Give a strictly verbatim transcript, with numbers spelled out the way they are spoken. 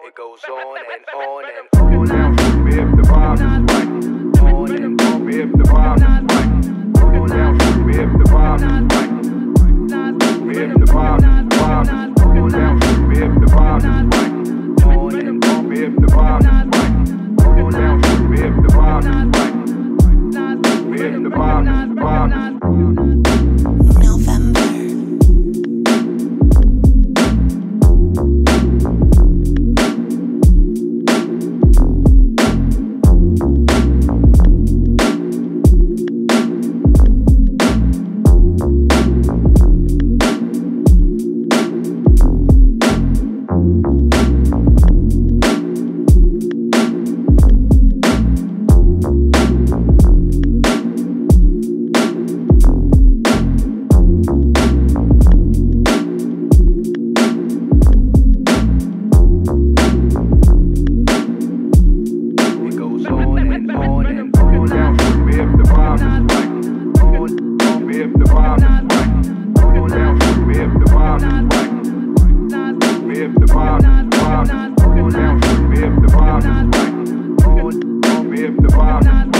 It goes on and on and on. Now, if the vibe is right, on and on. If the vibe is right, now, if the vibe is right, if the vibe is right, now, if the vibe is right, on and on. If the vibe is right, now, if the vibe is right, if the vibe is right. November. If the vibe is right, if the vibe is right, if the vibe is right, if the vibe is right.